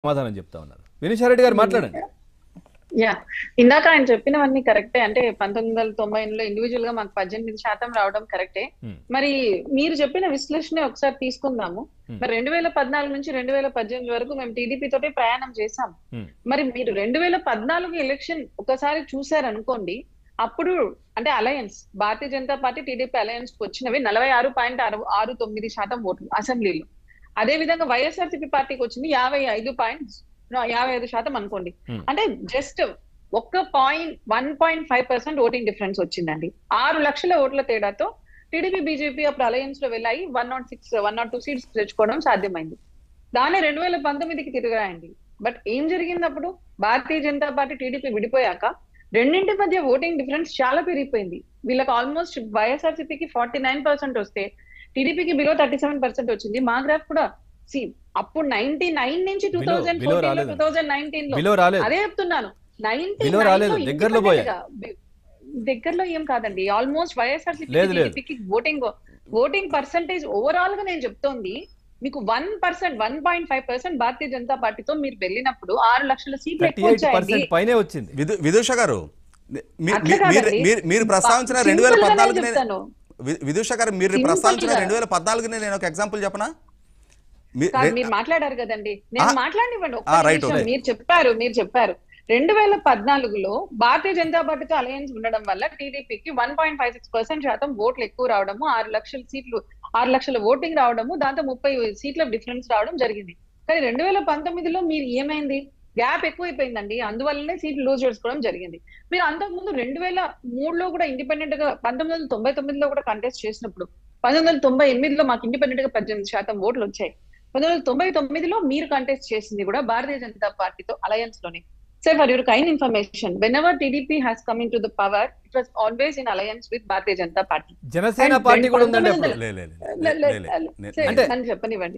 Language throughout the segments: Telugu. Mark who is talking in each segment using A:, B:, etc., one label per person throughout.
A: సమాధానం చెప్తా ఉన్నారు. వినిషారెడ్డి గారు మాట్లాడండి.
B: యా ఇందాక ఆయన చెప్పినవన్నీ కరెక్టే. అంటే 1990లో ఇండివిజువల్ గా మాకు 18% రావడం కరెక్టే. మరి మీరు చెప్పిన విశ్లేషణ ఒకసారి తీసుకుందాము. మరి 2014 నుంచి 2018 వరకు మేము టీడీపీ తోటే ప్రయాణం చేశాం. మరి మీరు 2014 ఎలక్షన్ ఒకసారి చూసారనుకోండి, అప్పుడు అంటే alliance Bharatiya Janata party TDP alliance కు వచ్చినవి 46.69% ఓట్లు అసెంబ్లీలో. అదే విధంగా వైఎస్ఆర్సీపీ పార్టీకి వచ్చింది 55% అనుకోండి. అంటే జస్ట్ ఒక్క 1.5% ఓటింగ్ డిఫరెన్స్ వచ్చిందండి. 6 లక్షల ఓట్ల తేడాతో టీడీపీ బీజేపీ అప్పుడు అలయన్స్ లో వెళ్ళాయి 102 సీట్స్ తెచ్చుకోవడం సాధ్యమైంది. దాన్ని 2019కి తిరిగాయండి. బట్ ఏం జరిగింది అప్పుడు? భారతీయ జనతా పార్టీ టీడీపీ విడిపోయాక రెండింటి మధ్య ఓటింగ్ డిఫరెన్స్ చాలా పెరిగిపోయింది. వీళ్ళకి ఆల్మోస్ట్ వైఎస్ఆర్సీపీకి 49% వస్తే టీడీపీకి బిలో 37% వచ్చింది. మా గ్రాఫ్ కూడా అప్పుడు 99 నుంచి 2019 అదే చెప్తున్నాను. దగ్గరలో ఏం కాదండి, ఆల్మోస్ట్ వైఎస్ఆర్సీపీకి ఓటింగ్ పర్సంటేజ్ ఓవరాల్ గా నేను చెప్తోంది మీకు 1.5% భారతీయ జనతా పార్టీతో మీరు వెళ్ళినప్పుడు 6 లక్షల సీట్లు ఎక్కువ
A: పైనే వచ్చింది.
C: విదూష గారు మీరు ప్రస్తావించిన 2014 విదూష గారు మీరు ప్రస్తావించిన 2014 నేను ఒక ఎగ్జాంపుల్ చెప్పనా?
B: మీరు మాట్లాడారు కదండి, నేను మాట్లాడివ్వండి. మీరు చెప్పారు 2014లో భారతీయ జనతా పార్టీతో అలయన్స్ ఉండడం వల్ల టీడీపీకి 1.56% ఓట్లు ఎక్కువ రావడము, 6 లక్షల ఓటింగ్ రావడము, దాంతో 30 సీట్ల డిఫరెన్స్ రావడం జరిగింది. కానీ 2019లో మీరు ఏమైంది? గ్యాప్ ఎక్కువైపోయిందండి. అందువల్లనే సీట్లు లూజ్ చేసుకోవడం జరిగింది. మీరు అంతకుముందు 2003లో కూడా ఇండిపెండెంట్ గా 1999లో కూడా కంటెస్ట్ చేసినప్పుడు 1998లో మాకు ఇండిపెండెంట్ గా 18% ఓట్లు వచ్చాయి. 1999లో మీరు కంటెస్ట్ చేసింది కూడా భారతీయ జనతా పార్టీతో అలయన్స్ లోనే. So for your kind information, whenever TDP has come into the power, it was always in alliance with Bharatiya Janata Party.
A: Janasena party కూడా ఉందండి అప్పుడు.
B: నన్ను చెప్పనివ్వండి.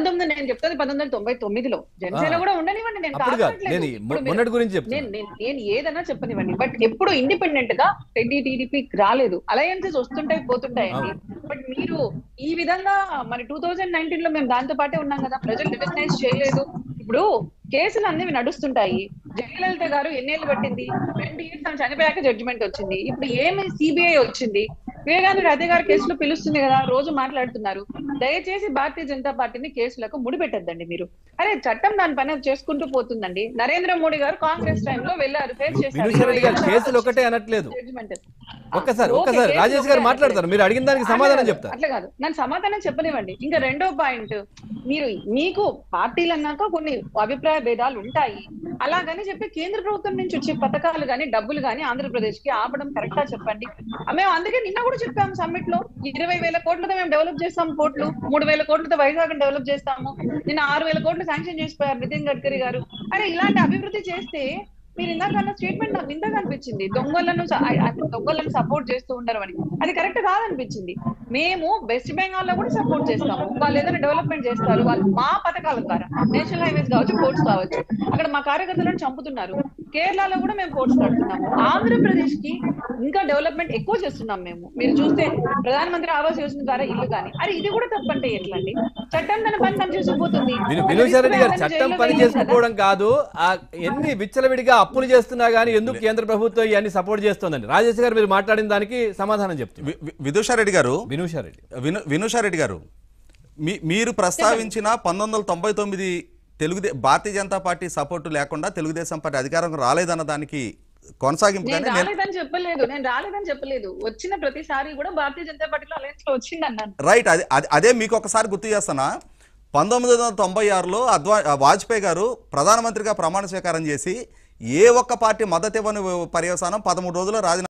B: 1999లో జనసేన కూడా ఉండనివ్వండి, నేను
A: మొన్నటి గురించి
B: నేను ఏదైనా చెప్పనివ్వండి. బట్ ఎప్పుడు ఇండిపెండెంట్ గా టీడీపీ రాలేదు. అలయన్సెస్ వస్తుంటాయి పోతుంటాయండి. బట్ మీరు ఈ విధంగా మరి 2019లో మేము దాంతో పాటే ఉన్నాం కదా, ప్రజలు రికగ్నైజ్ చేయలేదు. ఇప్పుడు కేసులు అన్ని నడుస్తుంటాయి. జయలలిత గారు ఎన్నేళ్ళు పట్టింది? 20 years ఆమె చనిపోయాక జడ్జిమెంట్ వచ్చింది. ఇప్పుడు ఏమి సిబిఐ వచ్చింది, వివేకానంద రెడ్డి గారు కేసులో పిలుస్తుంది కదా, రోజు మాట్లాడుతున్నారు. దయచేసి భారతీయ జనతా పార్టీని కేసులకు ముడిపెట్టద్దండి మీరు. అరే చట్టం దాని పని చేసుకుంటూ పోతుందండి. నరేంద్ర మోడీ గారు కాంగ్రెస్ టైంలో వెళ్ళారు, ఫేస్ చేశారు.
A: కేసులు ఒకటే అనట్లేదు. ఒక్కసారి రాజేష్ గారు మాట్లాడతారు, మీరు అడిగిన దానికి సమాధానం చెప్తారు.
B: అట్లా కాదు, నన్ను సమాధానం చెప్పనివ్వండి. ఇంకా రెండో పాయింట్, మీకు పార్టీలు అన్నాక కొన్ని అభిప్రాయ భేదాలు ఉంటాయి. అలాగని చెప్పి కేంద్ర ప్రభుత్వం నుంచి వచ్చే పథకాలు గానీ డబ్బులు గానీ ఆంధ్రప్రదేశ్ కి ఆపడం కరెక్టా చెప్పండి. మేము అందుకే నిన్న కూడా చెప్పాము సమ్మిట్ లో 20,000 కోట్లతో మేము డెవలప్ చేస్తాము పోర్ట్లు, 3,000 కోట్లతో వైజాగ్ డెవలప్ చేస్తాము. నిన్న 6,000 కోట్లు శాంక్షన్ చేసిపోయారు నితిన్ గడ్కరీ గారు. అరే ఇలాంటి అభివృద్ధి చేస్తే మీరు ఇందాక స్టేట్మెంట్ నాకు వింతగా అనిపించింది. దొంగలను సపోర్ట్ చేస్తూ ఉండరు అని. అది కరెక్ట్ కాదనిపించింది. మేము వెస్ట్ బెంగాల్ లో కూడా సపోర్ట్ చేస్తాము. వాళ్ళు ఏదైనా డెవలప్మెంట్ చేస్తారు, వాళ్ళు మా పథకాల ద్వారా, నేషనల్ హైవేస్ కావచ్చు, పోర్ట్స్ కావచ్చు, అక్కడ మా కార్యకర్తలను చంపుతున్నారు. కేరళలో కూడా మేము పోర్ట్స్ కడుతున్నాము. ఆంధ్రప్రదేశ్ కి ఇంకా డెవలప్మెంట్ ఎక్కువ చేస్తున్నాం మేము. మీరు చూస్తే ప్రధానమంత్రి ఆవాస్ యోజన ద్వారా ఇల్లు కానీ, అరే ఇది కూడా తప్పంటే ఎట్లండి? చట్టం తన పని తను చేసుకుపోతుంది.
A: వినోసారెడ్డి గారు చట్టం పని చేసుకోవడం కాదు, ఎన్ని విచ్చలవిడిగా అప్పులు చేస్తున్నా గానీ ఎందుకు కేంద్ర ప్రభుత్వం ఇవన్నీ సపోర్ట్ చేస్తుందండి? రాజేష్ గారు మీరు మాట్లాడిన దానికి సమాధానం చెప్తారు.
C: వినూషారెడ్డి గారు మీరు ప్రస్తావించిన 1999 భారతీయ జనతా పార్టీ సపోర్టు లేకుండా తెలుగుదేశం పార్టీ అధికారం రాలేదన్న దానికి కొనసాగింపు.
B: నేను రాలేదని చెప్పలేదు. వచ్చిన ప్రతిసారి కూడా భారతీయ జనతా పార్టీలో అలయన్స్ లో వచ్చింది అన్నాను.
C: రైట్, అదే మీకు ఒకసారి గుర్తు చేస్తానా. 1996లో వాజ్పేయి గారు ప్రధానమంత్రిగా ప్రమాణ స్వీకారం చేసి ఏ ఒక్క పార్టీ మద్దతు ఇవ్వని పర్యవసానం 13 రోజుల్లో రాజీనామా